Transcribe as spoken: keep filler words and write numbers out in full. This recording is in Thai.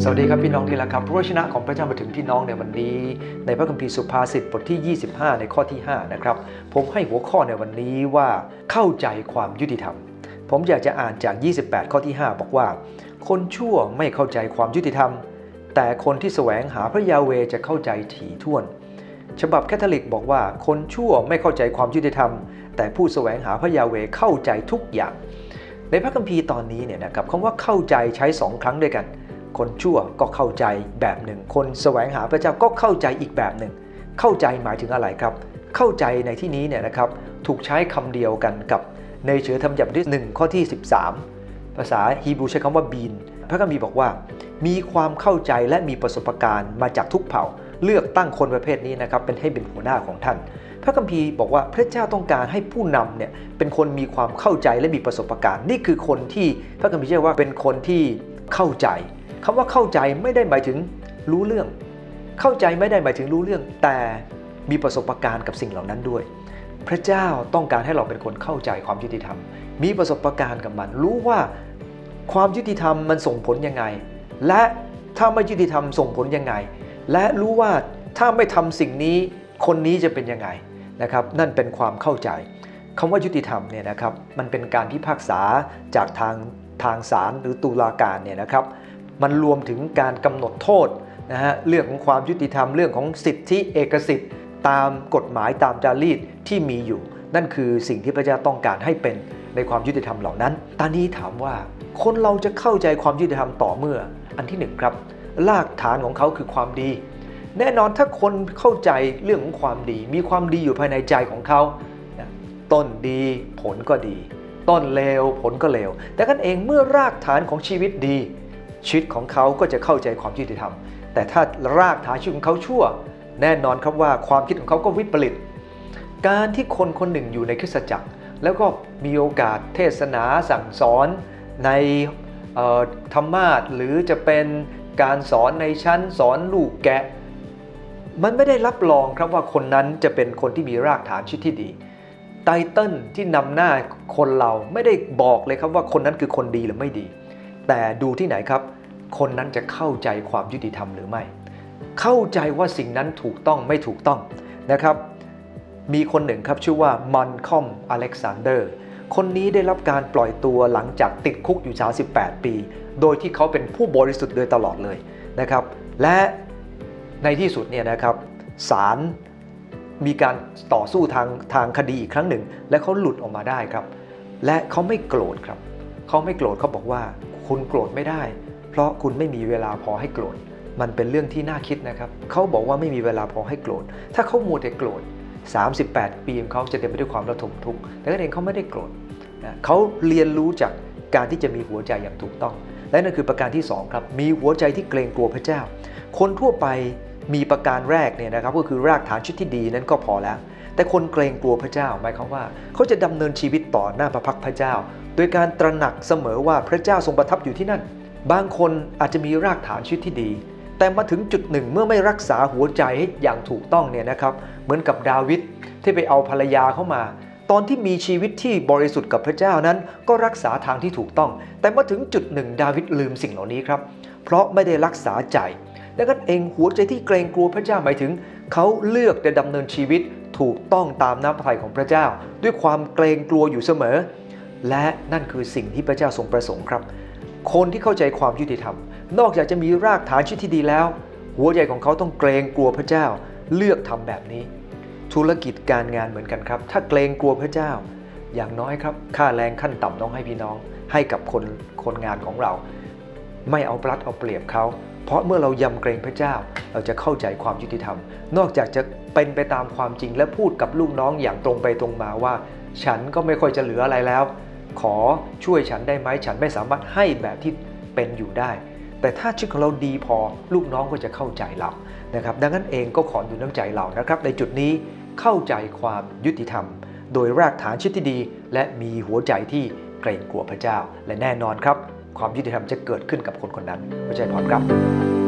สวัสดีครับพี่น้องที่รักครับพระวจนะของพระเจ้ามาถึงพี่น้องในวันนี้ในพระคัมภีร์สุภาษิตบทที่ยี่สิบห้าในข้อที่ห้านะครับผมให้หัวข้อในวันนี้ว่าเข้าใจความยุติธรรมผมอยากจะอ่านจากยี่สิบแปดข้อที่ห้าบอกว่าคนชั่วไม่เข้าใจความยุติธรรมแต่คนที่แสวงหาพระยาเวห์จะเข้าใจถี่ถ้วนฉบับแคทอลิกบอกว่าคนชั่วไม่เข้าใจความยุติธรรมแต่ผู้แสวงหาพระยาเวห์เข้าใจทุกอย่างในพระคัมภีร์ตอนนี้เนี่ยนะครับคำว่าเข้าใจใช้สองครั้งด้วยกันคนชั่วก็เข้าใจแบบหนึ่งคนแสวงหาพระเจ้าก็เข้าใจอีกแบบหนึ่งเข้าใจหมายถึงอะไรครับเข้าใจในที่นี้เนี่ยนะครับถูกใช้คำเดียวกันกับในเฉือธรรมฉบับที่หนึ่งข้อที่สิบสามภาษาฮีบรูใช้คำว่าบีนพระคัมภีร์บอกว่ามีความเข้าใจและมีประสบการณ์มาจากทุกเผ่าเลือกตั้งคนประเภทนี้นะครับเป็นให้เป็นหัวหน้าของท่านพระคัมภีร์บอกว่าพระเจ้าต้องการให้ผู้นำเนี่ยเป็นคนมีความเข้าใจและมีประสบการณ์นี่คือคนที่พระคัมภีร์เรียกว่าเป็นคนที่เข้าใจคำว่าเข้าใจไม่ได้หมายถึงรู้เรื่องเข้าใจไม่ได้หมายถึงรู้เรื่องแต่มีประสบการณ์กับสิ่งเหล่านั้นด้วยพระเจ้าต้องการให้เราเป็นคนเข้าใจความยุติธรรมมีประสบการณ์กับมันรู้ว่าความยุติธรรมมันส่งผลยังไงและถ้าไม่ยุติธรรมส่งผลยังไงและรู้ว่าถ้าไม่ทำสิ่งนี้คนนี้จะเป็นยังไงนะครับนั่นเป็นความเข้าใจคำว่ายุติธรรมเนี่ยนะครับมันเป็นการพิพากษาจากทางทางศาลหรือตุลาการเนี่ยนะครับมันรวมถึงการกำหนดโทษนะฮะเรื่องของความยุติธรรมเรื่องของสิทธิเอกสิทธิ์ตามกฎหมายตามจารีตที่มีอยู่นั่นคือสิ่งที่พระเจ้าต้องการให้เป็นในความยุติธรรมเหล่านั้นตอนนี้ถามว่าคนเราจะเข้าใจความยุติธรรมต่อเมื่ออันที่หนึ่งครับรากฐานของเขาคือความดีแน่นอนถ้าคนเข้าใจเรื่องของความดีมีความดีอยู่ภายในใจของเขาต้นดีผลก็ดีต้นเลวผลก็เลวแต่กันเองเมื่อรากฐานของชีวิตดีชีวิตของเขาก็จะเข้าใจความยุติธรรมแต่ถ้ารากฐานชีวิตของเขาชั่วแน่นอนครับว่าความคิดของเขาก็วิปริตการที่คนคนหนึ่งอยู่ในคริสตจักรแล้วก็มีโอกาสเทศนาสั่งสอนในธรรมาสหรือจะเป็นการสอนในชั้นสอนลูกแกะมันไม่ได้รับรองครับว่าคนนั้นจะเป็นคนที่มีรากฐานชีวิตที่ดีไตเติ้ลที่นำหน้าคนเราไม่ได้บอกเลยครับว่าคนนั้นคือคนดีหรือไม่ดีแต่ดูที่ไหนครับคนนั้นจะเข้าใจความยุติธรรมหรือไม่เข้าใจว่าสิ่งนั้นถูกต้องไม่ถูกต้องนะครับมีคนหนึ่งครับชื่อว่ามันคอมอเล็กซานเดอร์คนนี้ได้รับการปล่อยตัวหลังจากติดคุกอยู่สามสิบแปดปีโดยที่เขาเป็นผู้บริสุทธิ์โดยตลอดเลยนะครับและในที่สุดเนี่ยนะครับศาลมีการต่อสู้ทางทางคดีอีกครั้งหนึ่งและเขาหลุดออกมาได้ครับและเขาไม่โกรธครับเขาไม่โกรธเขาบอกว่าคุณโกรธไม่ได้เพราะคุณไม่มีเวลาพอให้โกรธมันเป็นเรื่องที่น่าคิดนะครับเขาบอกว่าไม่มีเวลาพอให้โกรธถ้าเขามัวแต่โกรธสามสิบแปดปีของเขาจะเต็มไปด้วยความระทมทุกข์แต่ก็เองเขาไม่ได้โกรธเขาเรียนรู้จากการที่จะมีหัวใจอย่างถูกต้องและนั่นคือประการที่สองครับมีหัวใจที่เกรงกลัวพระเจ้าคนทั่วไปมีประการแรกเนี่ยนะครับก็คือรากฐานชีวิตที่ดีนั้นก็พอแล้วแต่คนเกรงกลัวพระเจ้าหมายความว่าเขาจะดำเนินชีวิตต่อหน้าพระพักตร์พระเจ้าโดยการตระหนักเสมอว่าพระเจ้าทรงประทับอยู่ที่นั่นบางคนอาจจะมีรากฐานชีวิตที่ดีแต่มาถึงจุดหนึ่งเมื่อไม่รักษาหัวใจให้อย่างถูกต้องเนี่ยนะครับเหมือนกับดาวิดที่ไปเอาภรรยาเข้ามาตอนที่มีชีวิตที่บริสุทธิ์กับพระเจ้านั้นก็รักษาทางที่ถูกต้องแต่มาถึงจุดหนึ่งดาวิดลืมสิ่งเหล่านี้ครับเพราะไม่ได้รักษาใจดังนั้นเองหัวใจที่เกรงกลัวพระเจ้าหมายถึงเขาเลือกจะดำเนินชีวิตถูกต้องตามน้ำพระทัยของพระเจ้าด้วยความเกรงกลัวอยู่เสมอและนั่นคือสิ่งที่พระเจ้าทรงประสงค์ครับคนที่เข้าใจความยุติธรรมนอกจากจะมีรากฐานชีวิตที่ดีแล้วหัวใจของเขาต้องเกรงกลัวพระเจ้าเลือกทำแบบนี้ธุรกิจการงานเหมือนกันครับถ้าเกรงกลัวพระเจ้าอย่างน้อยครับค่าแรงขั้นต่ำต้องให้พี่น้องให้กับคนคนงานของเราไม่เอาปลัดเอาเปรียบเขาเพราะเมื่อเรายำเกรงพระเจ้าเราจะเข้าใจความยุติธรรมนอกจากจะเป็นไปตามความจริงและพูดกับลูกน้องอย่างตรงไปตรงมาว่าฉันก็ไม่ค่อยจะเหลืออะไรแล้วขอช่วยฉันได้ไหมฉันไม่สามารถให้แบบที่เป็นอยู่ได้แต่ถ้าชีวิตของเราดีพอลูกน้องก็จะเข้าใจเรานะครับดังนั้นเองก็ขอดูน้ำใจเรานะครับในจุดนี้เข้าใจความยุติธรรมโดยรากฐานชีวิตที่ดีและมีหัวใจที่เกรงกลัวพระเจ้าและแน่นอนครับความยุติธรรมจะเกิดขึ้นกับคนคนนั้นพระเจ้าพรครับ